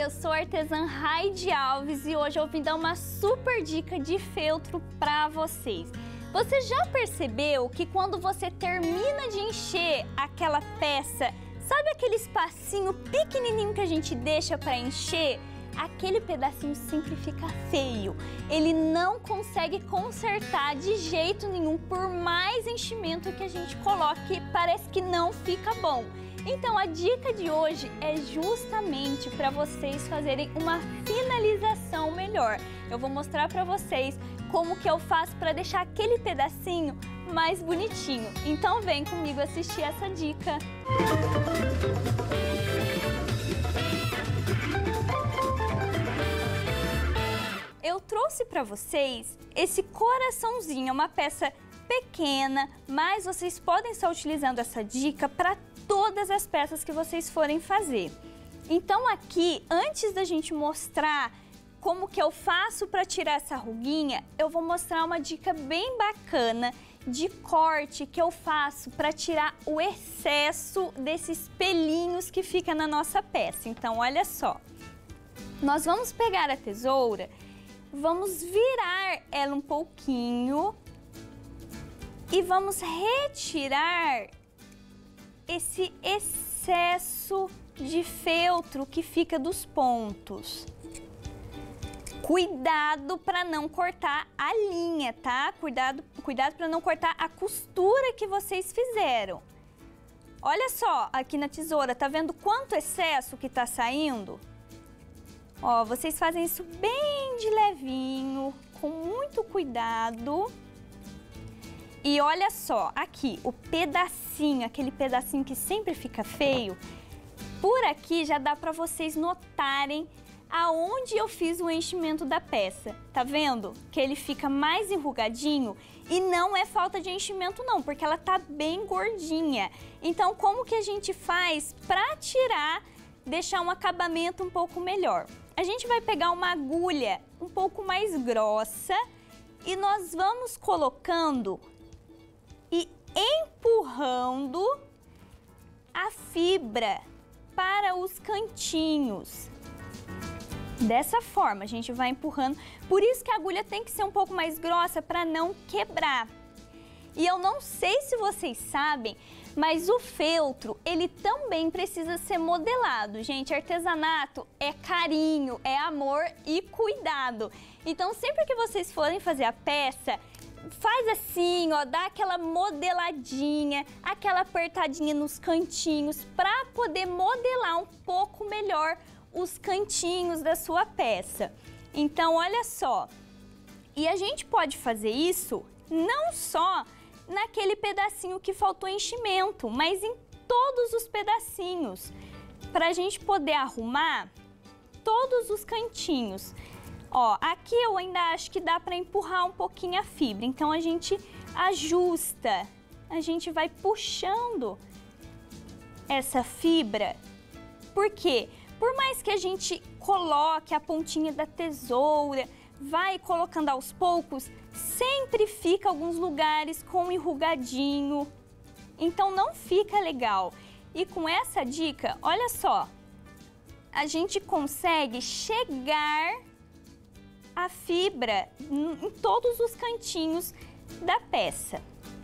eu sou a artesã Raide Alves e hoje eu vim dar uma super dica de feltro para vocês. Você já percebeu que quando você termina de encher aquela peça, sabe aquele espacinho pequenininho que a gente deixa para encher? Aquele pedacinho sempre fica feio. Ele não consegue consertar de jeito nenhum, por mais enchimento que a gente coloque, parece que não fica bom. Então a dica de hoje é justamente para vocês fazerem uma finalização melhor. Eu vou mostrar para vocês como que eu faço para deixar aquele pedacinho mais bonitinho. Então vem comigo assistir essa dica. Eu trouxe para vocês esse coraçãozinho, uma peça pequena, mas vocês podem estar utilizando essa dica para todas as peças que vocês forem fazer. Então aqui, antes da gente mostrar como que eu faço para tirar essa ruguinha, eu vou mostrar uma dica bem bacana de corte que eu faço para tirar o excesso desses pelinhos que fica na nossa peça. Então olha só, nós vamos pegar a tesoura, vamos virar ela um pouquinho e vamos retirar esse excesso de feltro que fica dos pontos. Cuidado para não cortar a linha, tá? Cuidado para não cortar a costura que vocês fizeram. Olha só aqui na tesoura, tá vendo quanto excesso que tá saindo? Ó, vocês fazem isso bem de levinho, com muito cuidado. E olha só, aqui, o pedacinho, aquele pedacinho que sempre fica feio, por aqui já dá para vocês notarem aonde eu fiz o enchimento da peça. Tá vendo? Que ele fica mais enrugadinho e não é falta de enchimento não, porque ela tá bem gordinha. Então, como que a gente faz para tirar, deixar um acabamento um pouco melhor? A gente vai pegar uma agulha um pouco mais grossa e nós vamos colocando e empurrando a fibra para os cantinhos. Dessa forma, a gente vai empurrando. Por isso que a agulha tem que ser um pouco mais grossa para não quebrar. E eu não sei se vocês sabem, mas o feltro, ele também precisa ser modelado. Gente, artesanato é carinho, é amor e cuidado. Então, sempre que vocês forem fazer a peça, faz assim, ó, dá aquela modeladinha, aquela apertadinha nos cantinhos para poder modelar um pouco melhor os cantinhos da sua peça. Então, olha só. E a gente pode fazer isso não só naquele pedacinho que faltou enchimento, mas em todos os pedacinhos, para a gente poder arrumar todos os cantinhos. Ó, aqui eu ainda acho que dá para empurrar um pouquinho a fibra, então a gente ajusta, a gente vai puxando essa fibra. Por quê? Por mais que a gente coloque a pontinha da tesoura, vai colocando aos poucos, sempre fica alguns lugares com enrugadinho, então não fica legal. E com essa dica, olha só, a gente consegue chegar a fibra em todos os cantinhos da peça.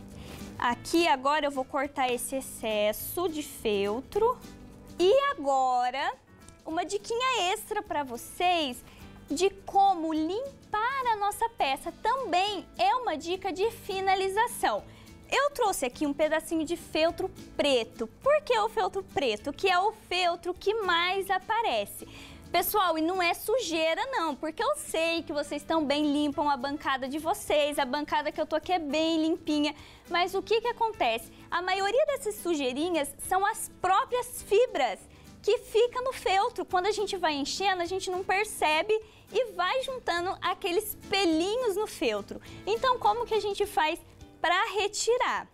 Aqui agora eu vou cortar esse excesso de feltro. E agora, uma diquinha extra para vocês de como limpar a nossa peça. Também é uma dica de finalização. Eu trouxe aqui um pedacinho de feltro preto. Por que o feltro preto? Que é o feltro que mais aparece. Pessoal, e não é sujeira não, porque eu sei que vocês também limpam a bancada de vocês, a bancada que eu tô aqui é bem limpinha, mas o que que acontece? A maioria dessas sujeirinhas são as próprias fibras que ficam no feltro. Quando a gente vai enchendo, a gente não percebe e vai juntando aqueles pelinhos no feltro. Então, como que a gente faz para retirar?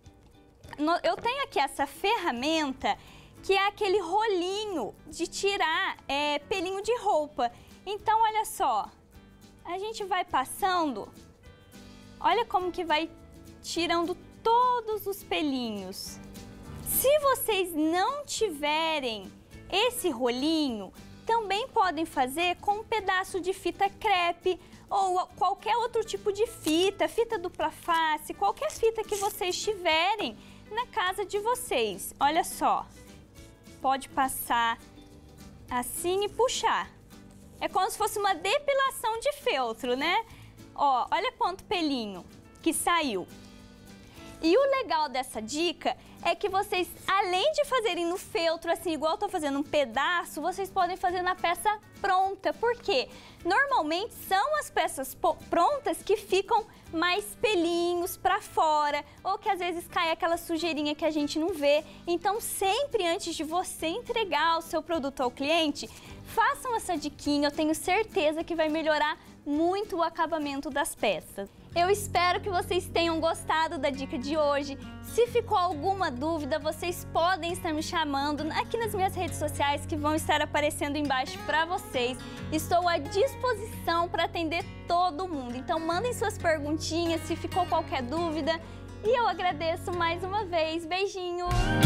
Eu tenho aqui essa ferramenta que é aquele rolinho de tirar pelinho de roupa. Então, olha só, a gente vai passando, olha como que vai tirando todos os pelinhos. Se vocês não tiverem esse rolinho, também podem fazer com um pedaço de fita crepe ou qualquer outro tipo de fita, fita dupla face, qualquer fita que vocês tiverem na casa de vocês. Olha só, pode passar assim e puxar. É como se fosse uma depilação de feltro, né? Ó, olha quanto pelinho que saiu. E o legal dessa dica é que vocês, além de fazerem no feltro, assim, igual eu tô fazendo um pedaço, vocês podem fazer na peça pronta. Por quê? Normalmente são as peças prontas que ficam mais pelinhos pra fora, ou que às vezes cai aquela sujeirinha que a gente não vê. Então, sempre antes de você entregar o seu produto ao cliente, façam essa diquinha, eu tenho certeza que vai melhorar muito o acabamento das peças. Eu espero que vocês tenham gostado da dica de hoje. Se ficou alguma dúvida, vocês podem estar me chamando aqui nas minhas redes sociais que vão estar aparecendo embaixo para vocês. Estou à disposição para atender todo mundo. Então mandem suas perguntinhas se ficou qualquer dúvida. E eu agradeço mais uma vez. Beijinhos!